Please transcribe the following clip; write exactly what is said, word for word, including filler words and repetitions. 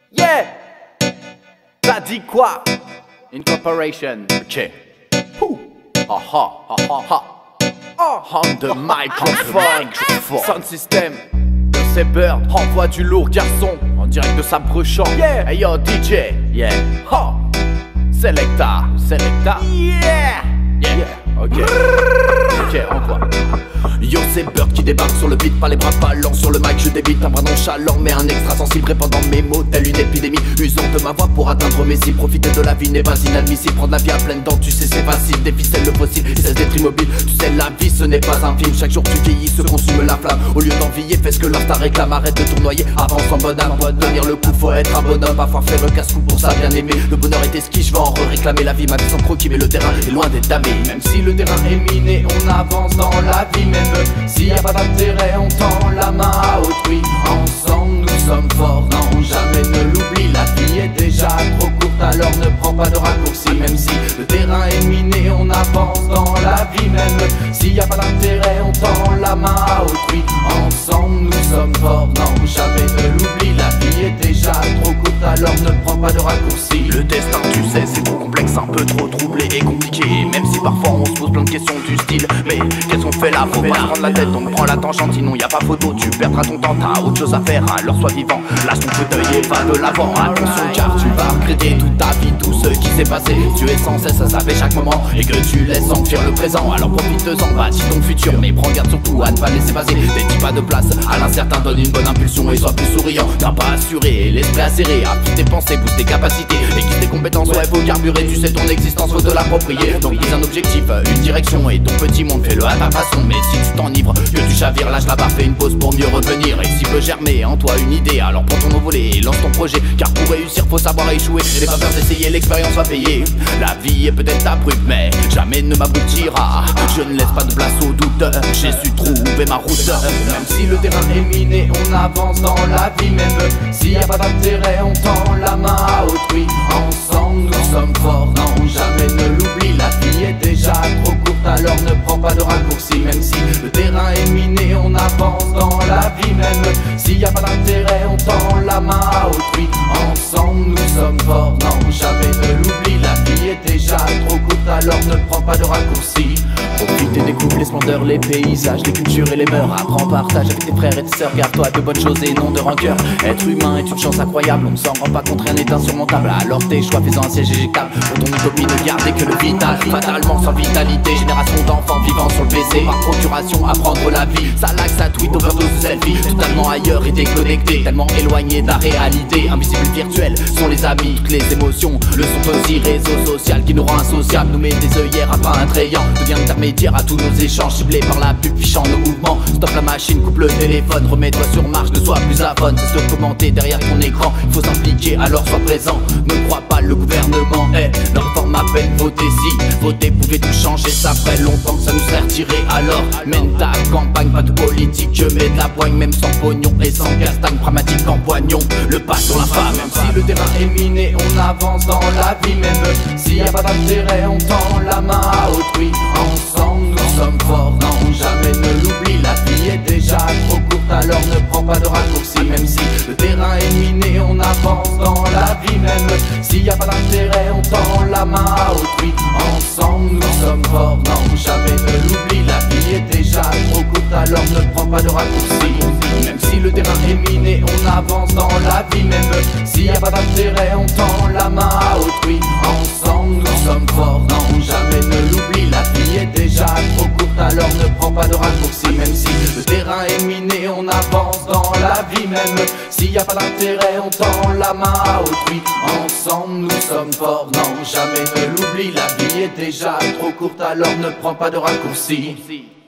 Yeah! T'as dit quoi? Incorporation. Ok. Ouh. Ha ha ha ha ha. Oh. On the microphone. Sound system. De ces birds. Envoie du lourd garçon. En direct de Sabre-Champ. Yeah! Hey yo D J. Yeah. Ha. Selecta. Selecta. Yeah! Yeah. Yeah. Ok. Ok, envoie. Yo, c'est Bird qui débarque sur le beat, pas les bras ballants sur le mic, je débite un bras nonchalant, mais un extra sensible répandant mes mots, telle une épidémie, usant de ma voix pour atteindre mes cibles. Profiter de la vie n'est pas inadmissible, prendre la vie à pleines dents, tu sais c'est facile, des ficelles le possible, cesse d'être immobile, tu sais la vie ce n'est pas un film, chaque jour tu vieillis, se consume la flamme, au lieu d'envier, fais ce que l'instinct réclame, arrête de tournoyer, avance en bonne âme, tenir le coup, faut être un bonhomme, parfois faire le casse-cou pour ça bien aimé, le bonheur est esquis, je vais en réclamer la vie, ma vie sans croquis, mais le terrain est loin d'être damé, même si le terrain est miné, on avance dans la vie, même s'il y a pas d'intérêt, on tend la main à autrui. Ensemble, nous sommes forts, non, jamais ne l'oublie. La vie est déjà trop courte, alors ne prends pas de raccourcis. Même si le terrain est miné, on avance dans la vie. Même s'il y a pas d'intérêt, on tend la main à autrui. Ensemble, nous sommes forts, non, jamais ne l'oublie. La vie est déjà trop courte, alors ne prends pas de raccourcis. Le destin, tu sais, c'est trop complexe, un peu trop troublé et compliqué. Même si parfois on se pose plein de questions du style, mais qu'est-ce qu'on fait là? Faut pas se prendre la tête, donc prends la tangente, sinon y a pas photo, tu perdras ton temps, t'as autre chose à faire, alors sois vivant, lâche ton fauteuil et va de l'avant, attention car tu vas regretter toute ta vie, tout ce qui s'est passé, tu es sans cesse à saper chaque moment, et que tu laisses enfuir le présent, alors profite-en, bâtis ton futur, mais prends garde surtout à ne pas laisser passer, des dix pas de place, à l'incertain donne une bonne impulsion et sois plus souriant, n'as pas assuré, l'esprit acéré, appuie tes pensées, booste tes capacités, aiguise tes compétences, ouais faut carburer, tu sais ton existence, faut te l'approprier, donc vise un objectif, une direction, et ton petit monde fais-le à ta façon, mais si tu t'enivres, que tu chavires, lâche la barre, fais une pause pour mieux revenir. Et s'il peut germer en toi une idée, alors prends ton envolé et lance ton projet. Car pour réussir, faut savoir échouer. N'aie pas peur d'essayer, l'expérience va payer. La vie est peut-être abrupte, mais jamais ne m'aboutira. Je ne laisse pas de place au doute, j'ai su trouver ma route. Même si le terrain est miné, on avance dans la vie. Même s'il n'y a pas d'intérêt, on tend la main à autrui. Ensemble, nous sommes forts, non, jamais ne l'oublie. La vie est déjà trop courte, alors ne prends pas de raccourcis. Même si le terrain est miné, on avance dans la vie. Même s'il n'y a pas d'intérêt, on tend la main à autrui. Ensemble, nous sommes forts, non, jamais ne l'oublie. La vie est déjà trop courte, alors ne prends pas de raccourcis. Profite et découvre les splendeurs, les paysages, les cultures et les mœurs. Apprends, partage avec tes frères et tes sœurs. Garde-toi de bonnes choses et non de rancœur. Être humain est une chance incroyable, on ne s'en rend pas compte, rien n'est insurmontable. Alors tes choix faisant un siège éjectable. Pour ton utopie ne garder que le vital. Fatalement sans vitalité, génération d'enfants vivant sur le P C. Par procuration, apprendre la vie. Ça like, ça tweet, overdose de selfie. Totalement ailleurs et déconnecté, tellement éloigné de la réalité. Invisible virtuel sont les amis, toutes les émotions. Le sont aussi réseau social qui nous rend insociables. Nous met des œillères à pas attrayant. Devient intermédiaire à tous nos échanges, ciblés par la pub fichant nos mouvements. Stop la machine, coupe le téléphone, remets-toi sur marche, ne sois plus avone. C'est ce commenter derrière ton écran, il faut s'impliquer, alors sois présent. Ne crois pas, le gouvernement est leur forme à peine. Votez si, voter pouvait tout changer, ça ferait longtemps que ça nous serait retiré. Alors mène ta campagne, pas de politique, je mets de la poigne, même sans pognon et sans castagne, pragmatique en poignon, le pas sur la femme. Même si le terrain est miné, on avance dans la vie. Même s'il n'y a pas d'intérêt, on tend la main à autrui. Ensemble, nous sommes forts, non, jamais ne l'oublie. La vie est déjà trop courte, alors ne prends pas de raccourcis. Même si le terrain est miné, on avance dans la vie. Même s'il n'y a pas d'intérêt, on tend la main à autrui. Ensemble, nous sommes forts, non, jamais ne l'oublie. La vie est déjà trop courte, alors ne prends pas de raccourcis. Même si le terrain est miné, on avance dans la vie. Même s'il n'y a pas d'intérêt, on tend la main à autrui. Ensemble, nous sommes forts, non, jamais ne l'oublie. La vie est déjà trop courte, alors ne prends pas de raccourcis. Même si le terrain est miné, on avance dans la vie. Même s'il n'y a pas d'intérêt, on tend la main à autrui. Ensemble, nous sommes forts, non, jamais ne l'oublie. La vie est déjà trop courte, alors ne prends pas de raccourcis.